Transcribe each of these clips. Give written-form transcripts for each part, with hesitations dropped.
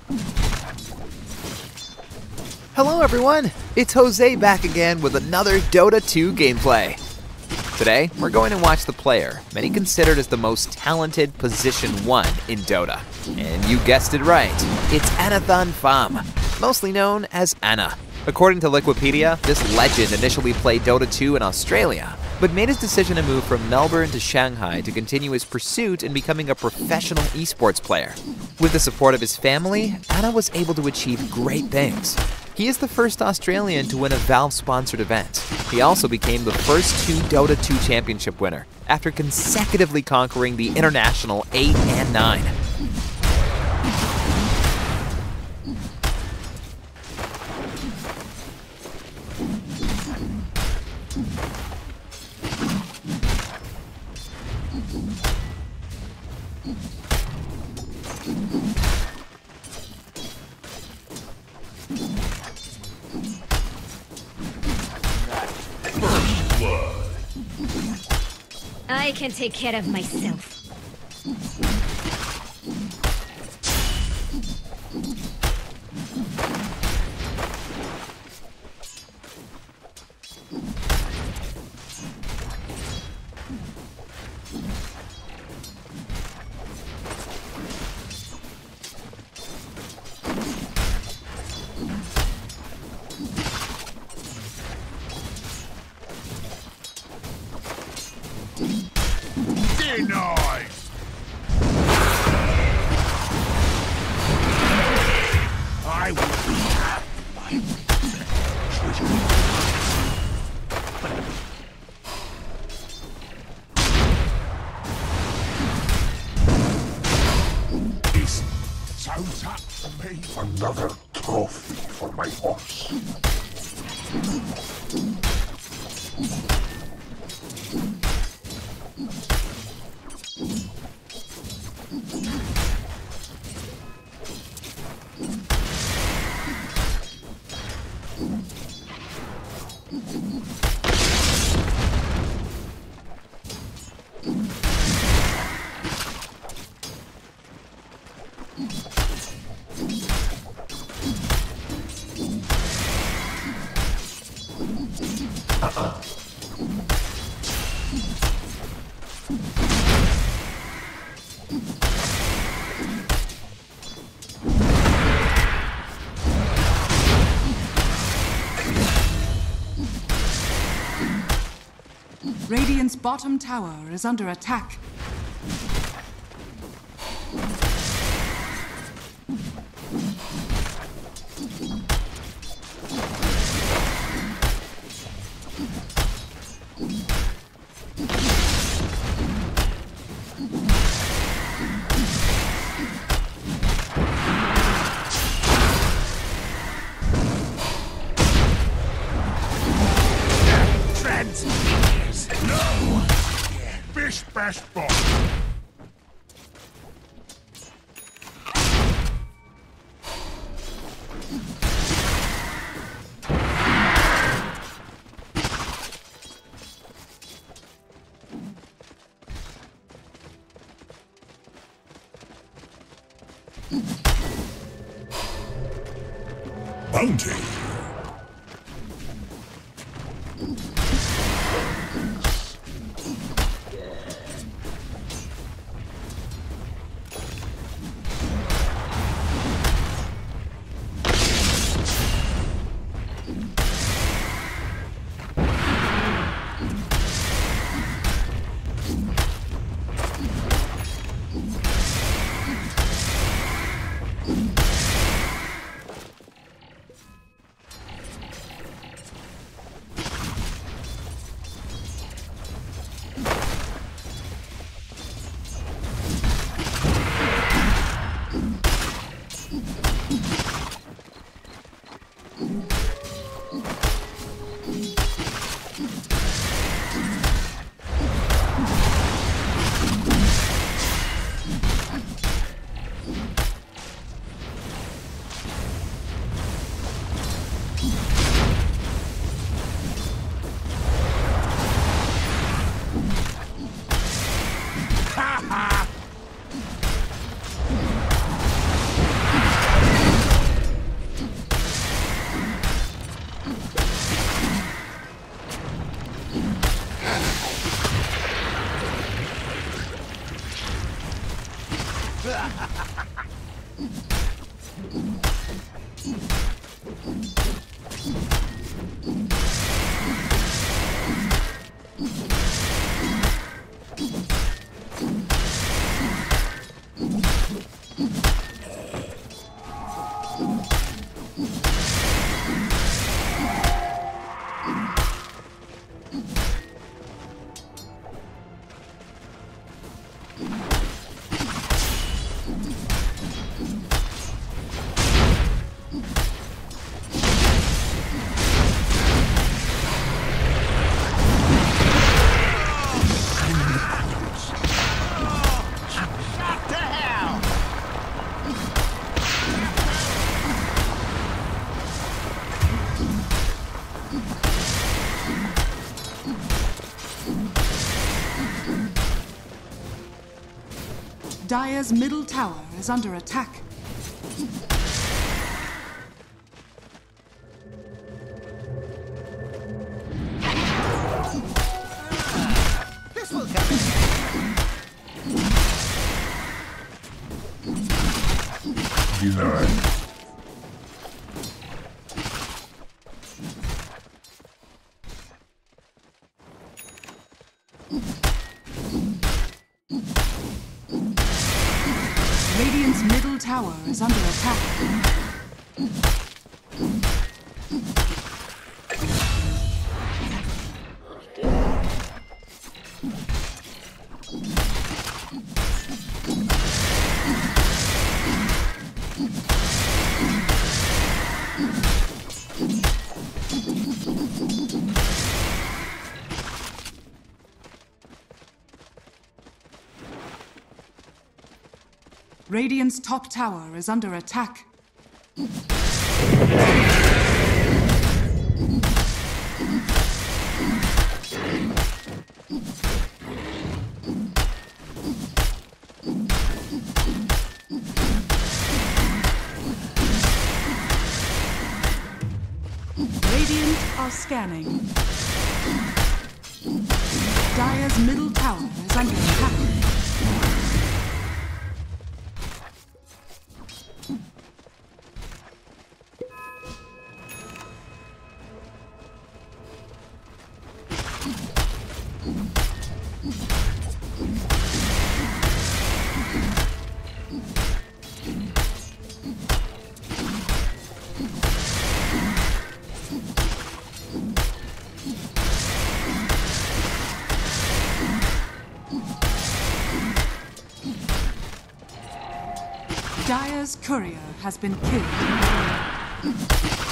Hello everyone, it's Jose back again with another Dota 2 gameplay. Today, we're going to watch the player, many considered as the most talented Position 1 in Dota. And you guessed it right, it's Anathan Pham, mostly known as Ana. According to Wikipedia, this legend initially played Dota 2 in Australia, but made his decision to move from Melbourne to Shanghai to continue his pursuit in becoming a professional esports player. With the support of his family, Ana was able to achieve great things. He is the first Australian to win a Valve-sponsored event. He also became the first 2 Dota 2 championship winner, after consecutively conquering the international 8 and 9. I can take care of myself. Denied! I will have my This sounds up for me. Another trophy for my horse. Radiant's bottom tower is under attack. No! Bish bash ball! Bounty! Dire's middle tower is under attack. This will come. Denied. Radiant's middle tower is under attack. Radiant's top tower is under attack. Radiant are scanning. Dire's middle tower is under attack. Dire's courier has been killed.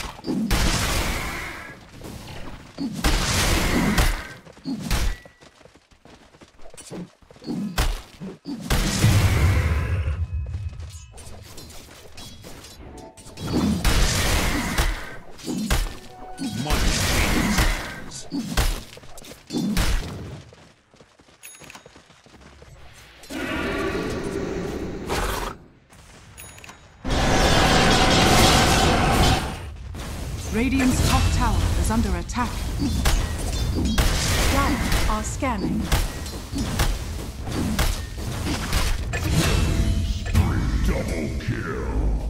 Radiant's top tower is under attack. Dire are scanning. Double kill.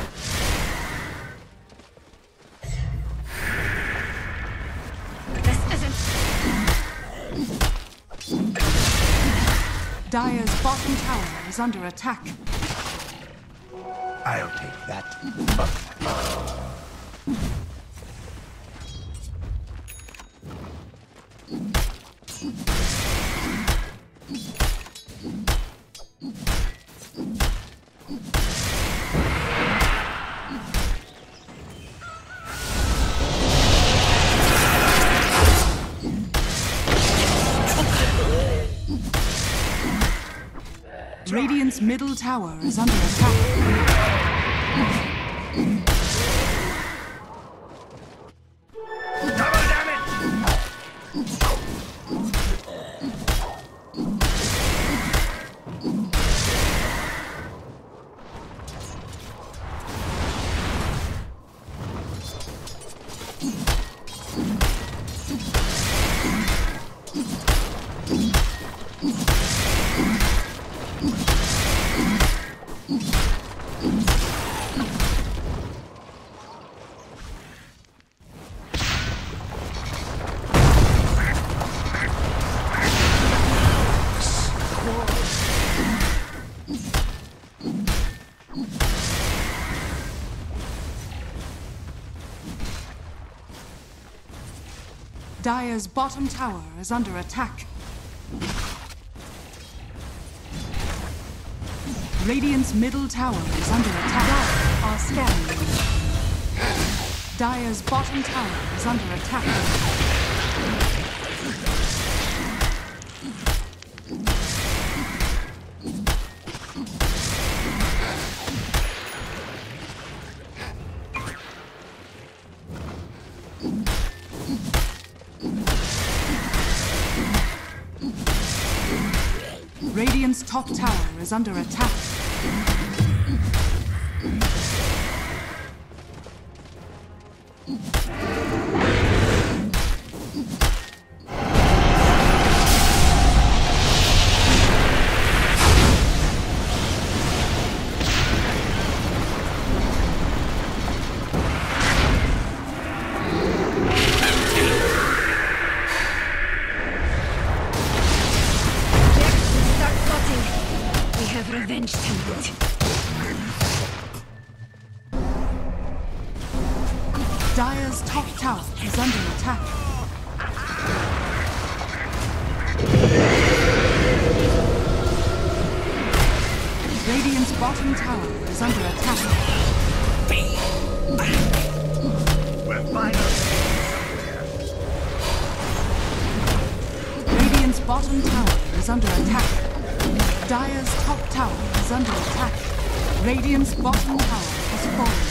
This isn't. Dire's bottom tower is under attack. I'll take that. Radiant's middle tower is under attack. Dire's bottom tower is under attack. Radiant's middle tower is under attack. Are scanning. Dire's bottom tower is under attack. Radiant's top tower is under attack. Revenge tonight. Dire's top tower is under attack. Radiant's bottom tower is under attack. We're finally Radiant's bottom tower is under attack. Dire's top tower is under attack. Radiant's bottom tower has fallen.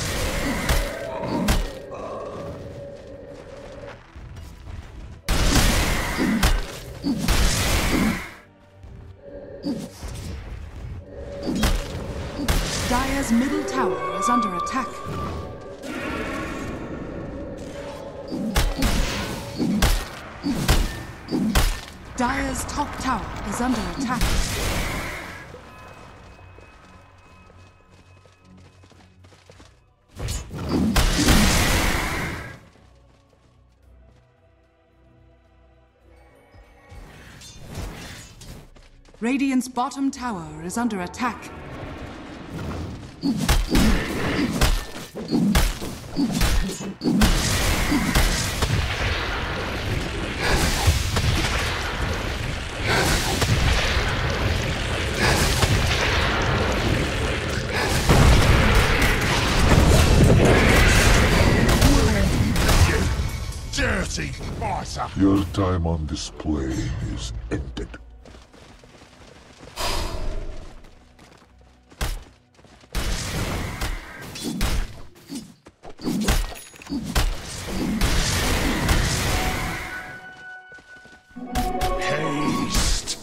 Dire's middle tower is under attack. Dire's top tower is under attack. Radiant's bottom tower is under attack. dirty fighter. Your time on display is ended. Haste.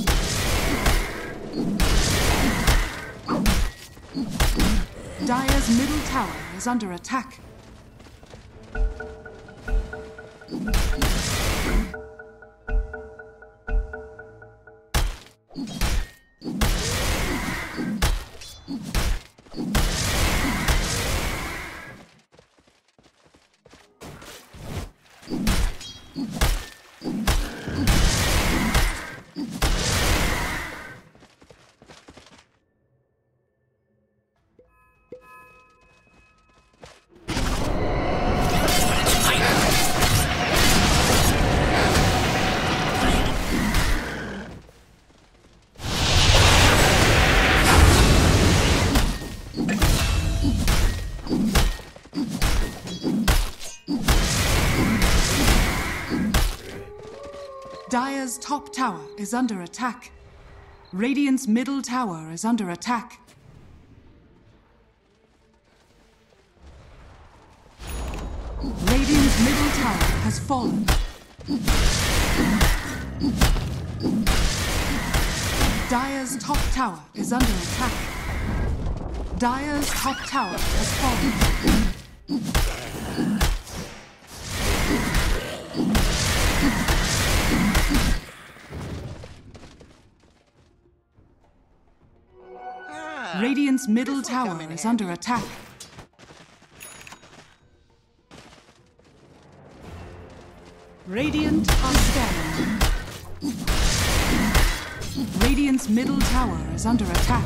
Dire's middle tower is under attack. Dire's top tower is under attack. Radiant's middle tower is under attack. Radiant's middle tower has fallen. Dire's top tower is under attack. Dire's top tower has fallen. Radiant's middle tower is under attack. Radiant are scanning. Radiant's middle tower is under attack.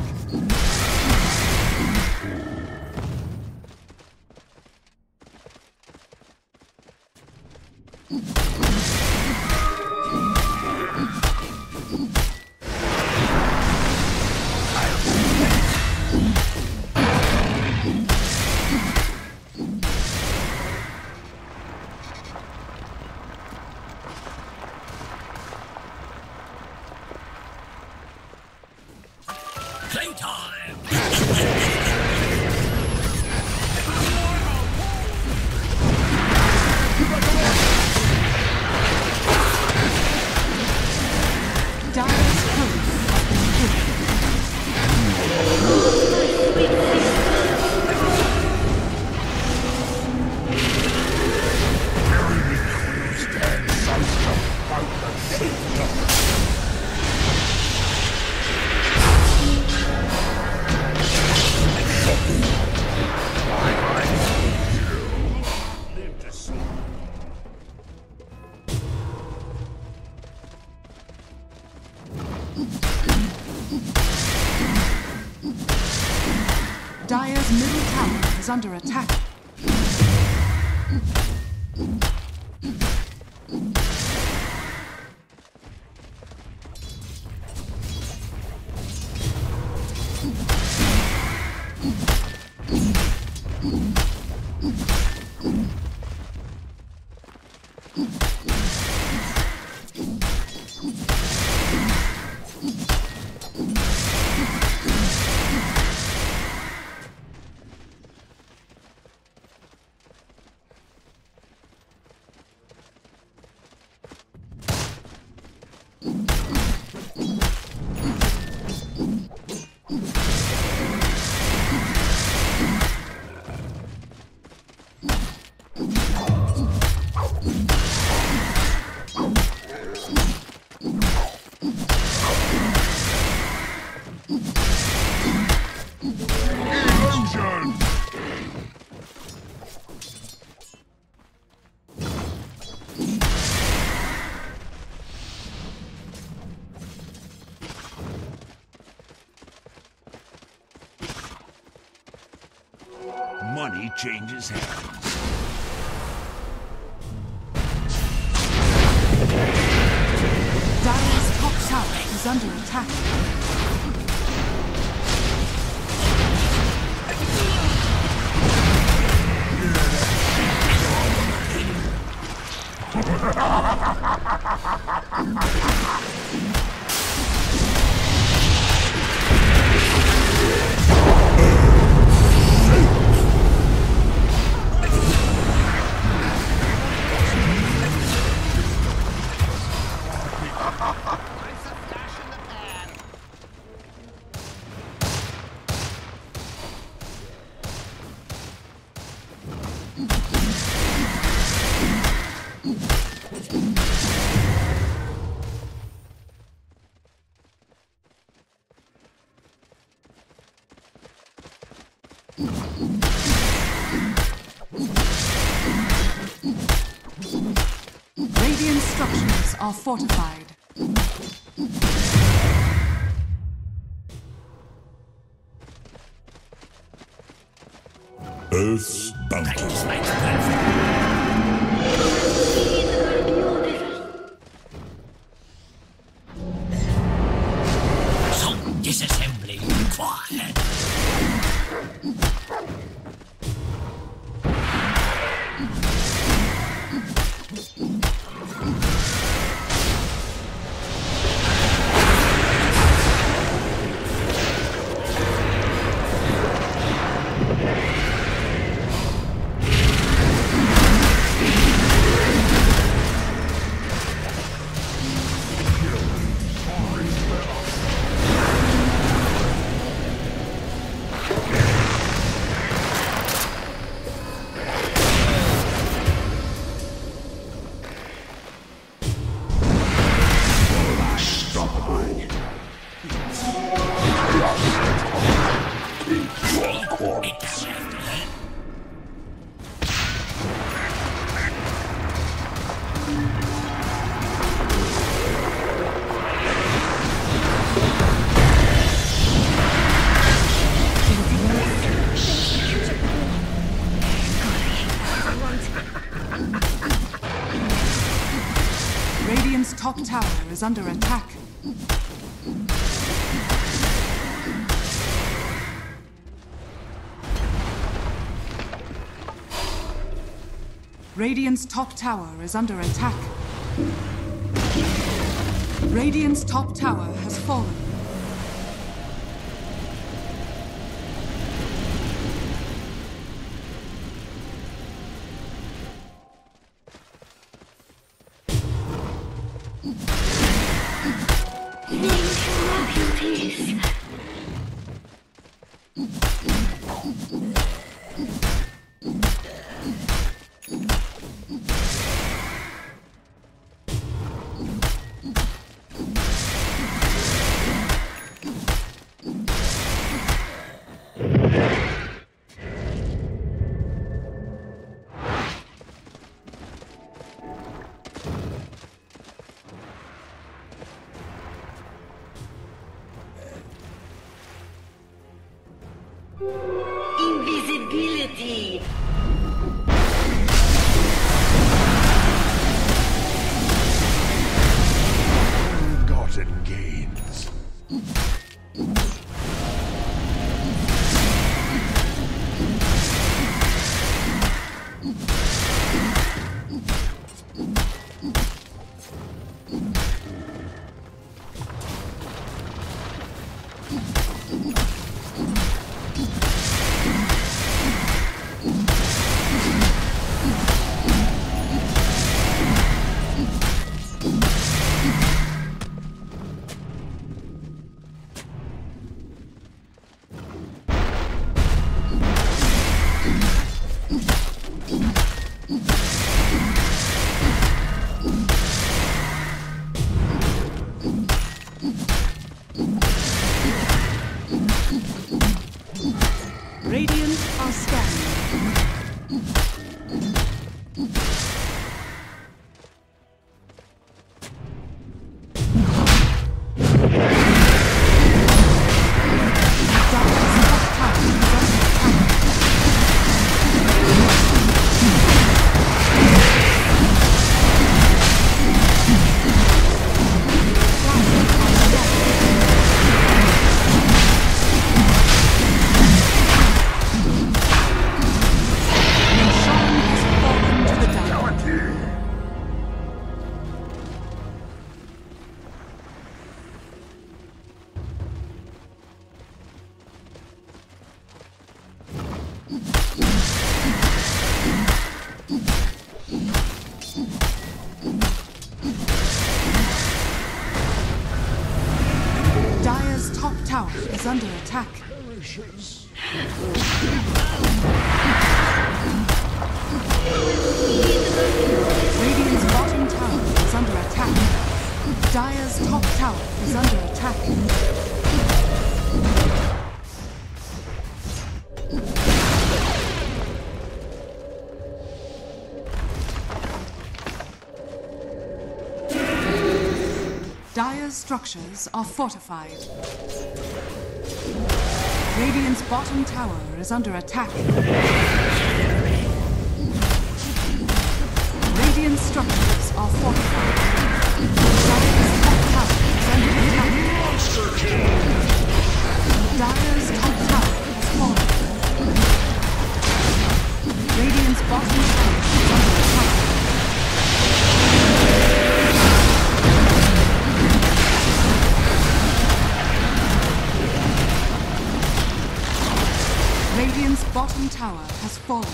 Dire's middle tower is under attack. Money changes hands. Dire's top tower is under attack. Radiant structures are fortified. Earth's bounty. Some disassembly required. Radiant's top tower is under attack. Radiant's top tower is under attack. Radiant's top tower has fallen. Radiant are scanning. Dire's top tower is under attack. Radiant's bottom tower is under attack. Dire's top tower is under attack. Dire's structures are fortified. Radiant's bottom tower is under attack. Radiant's structures are fortified. Dire's top tower is under attack. Monster kill! Dire's top tower has fallen. Radiant's bottom tower is under attack. Radiant's bottom tower has fallen.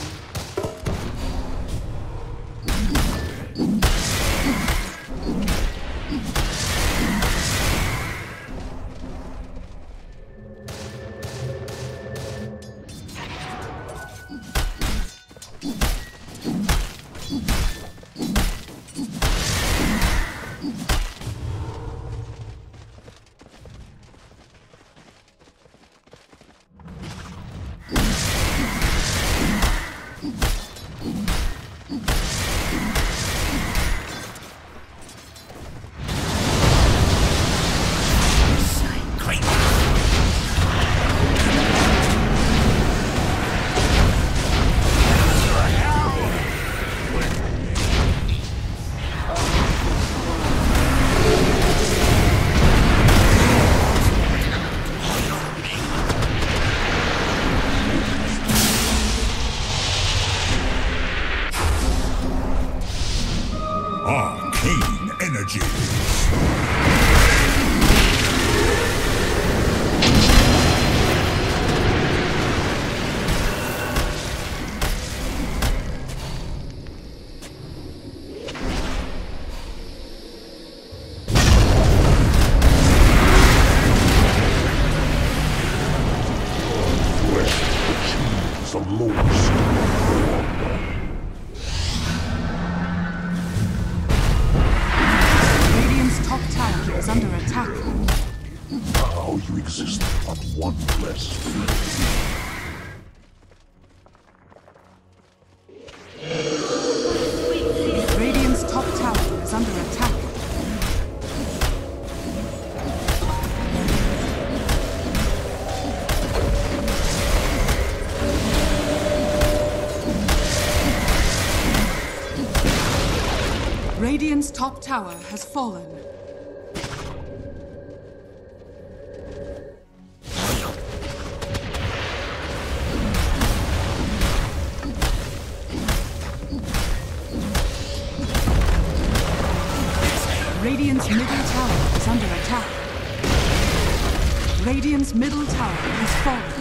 Arcane energies. The lowest. Radiant's top tower is under attack. Now you exist on one less field. Radiant's top tower is under attack. Radiant's top tower has fallen. Radiant's middle tower is under attack. Radiant's middle tower has fallen.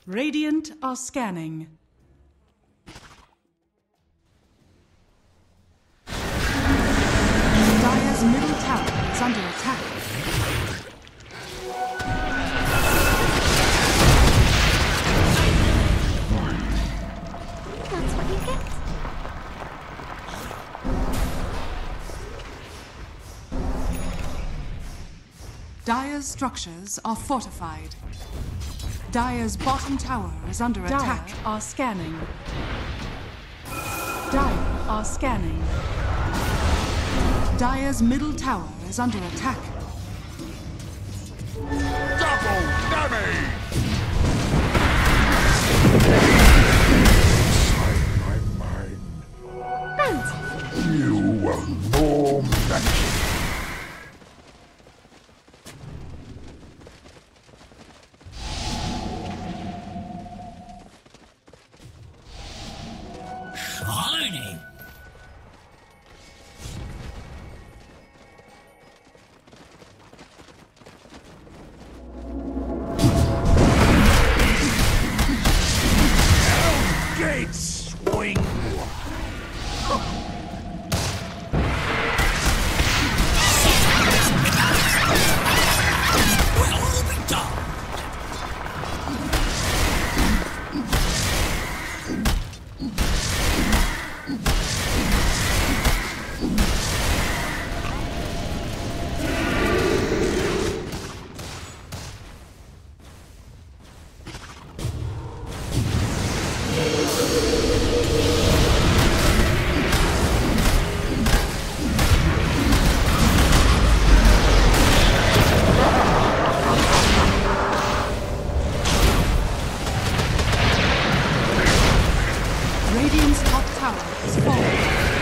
Radiant are scanning. Dire's middle tower is under attack. That's what you get. Dire's structures are fortified. Dire's bottom tower is under attack. Dire are scanning. Dire are scanning. Dire's middle tower is under attack. Double damage! Inside my mind. You were no match. Shining. Gates swing. Well be done. Radiant's top tower is falling.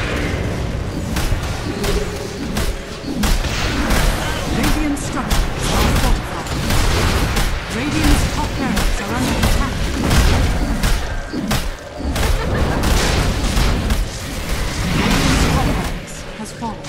Radiant's structures are fortified. Radiant's top barracks are under attack. Radiant's top barracks has fallen.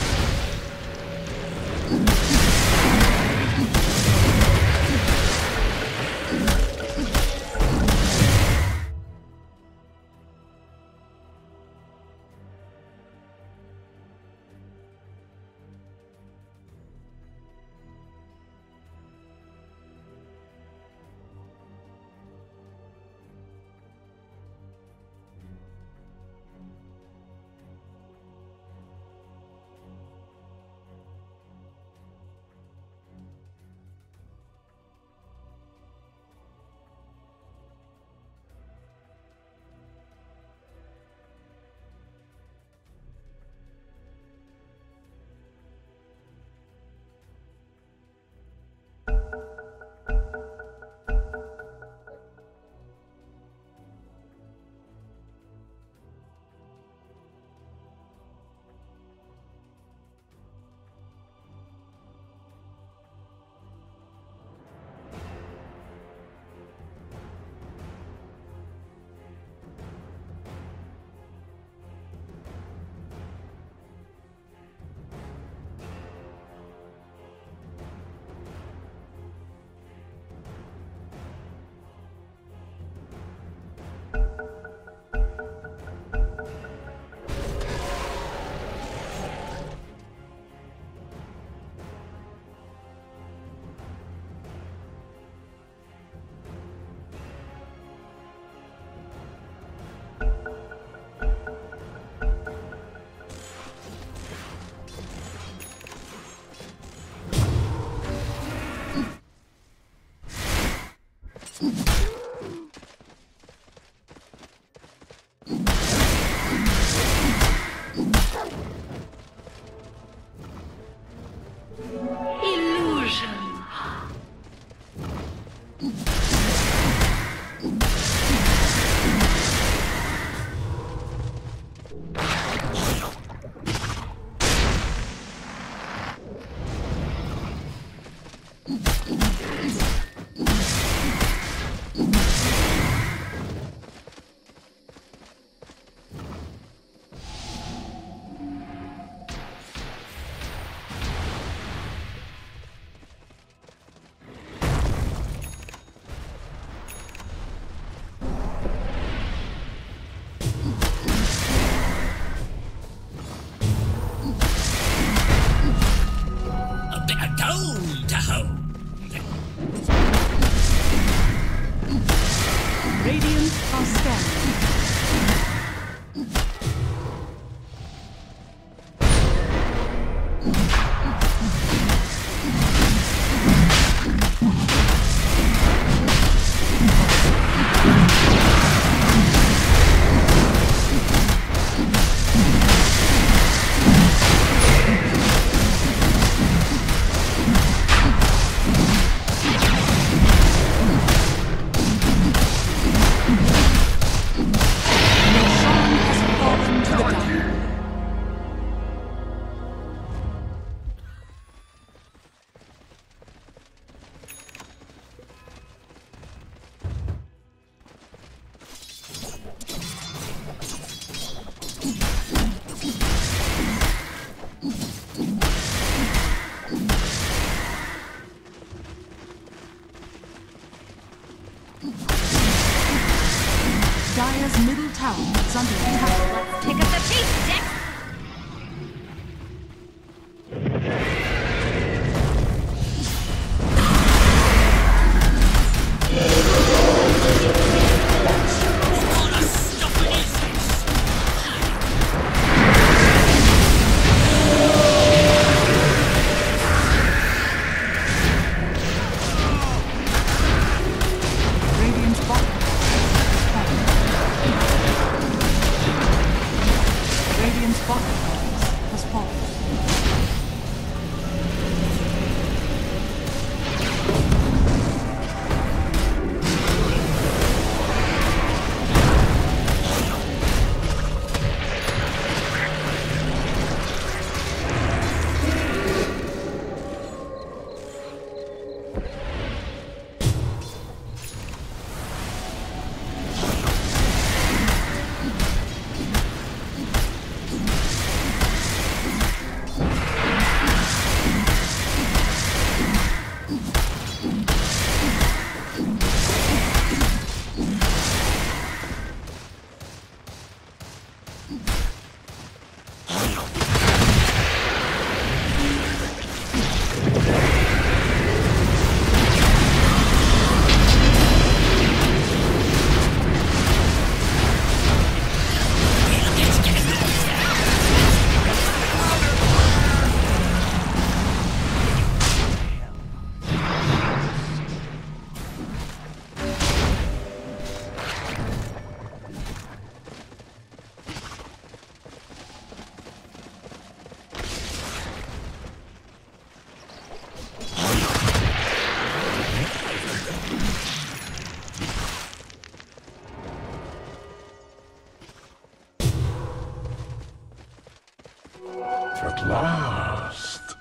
Radiant are scanning. Dire's middle tower is under attack. Pick up the pace, Jack! At last.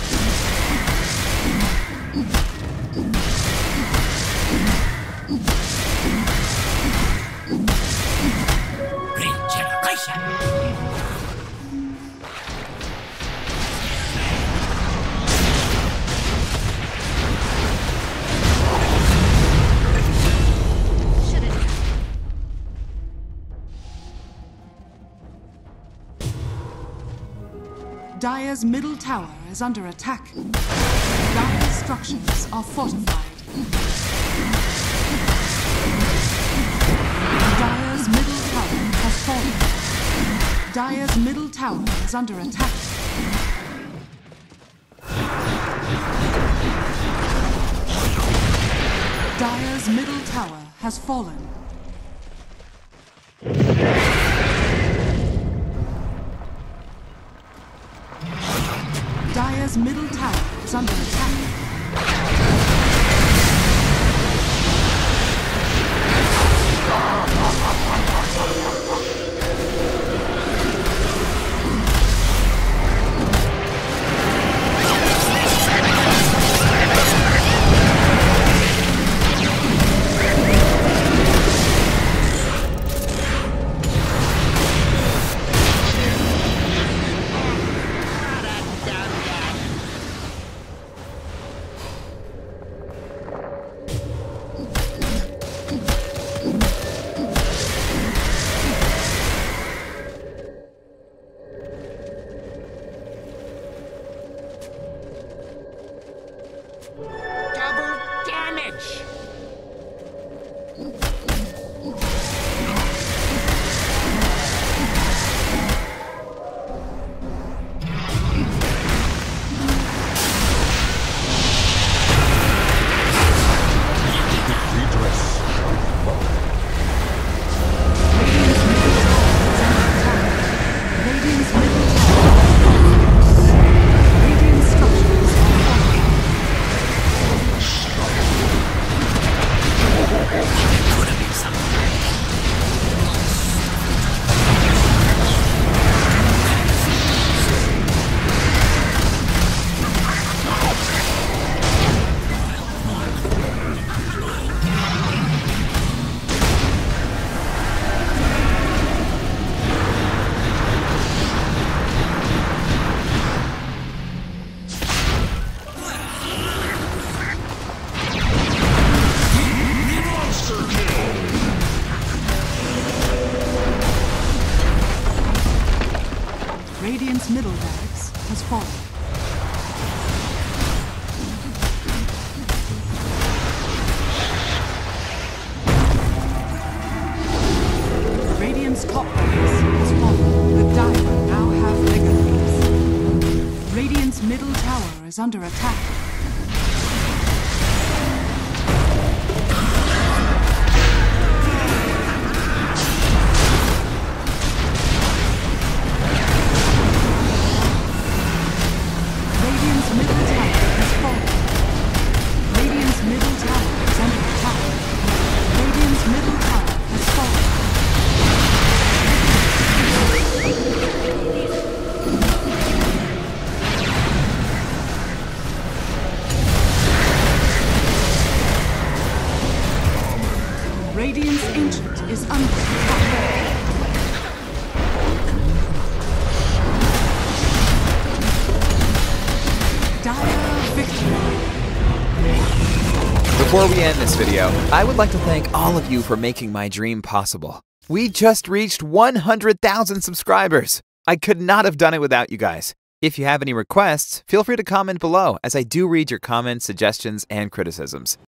Regeneration! Dire's middle tower is under attack. Dire's structures are fortified. Dire's middle tower has fallen. Dire's middle tower is under attack. Dire's middle tower has fallen. Dire's middle tower is under attack. Double damage! Could have been something. Radiant's middle barracks has fallen. Radiant's top barracks has fallen. The Dire now have mega creeps. Radiant's middle tower is under attack. Radiant's middle tower has fallen. Radiant's middle tower is under attack. Radiant's middle tower has fallen. Radiant's ancient is under attack. Dire victory. Before we end this video, I would like to thank all of you for making my dream possible. We just reached 100,000 subscribers. I could not have done it without you guys. If you have any requests, feel free to comment below, as I do read your comments, suggestions, and criticisms.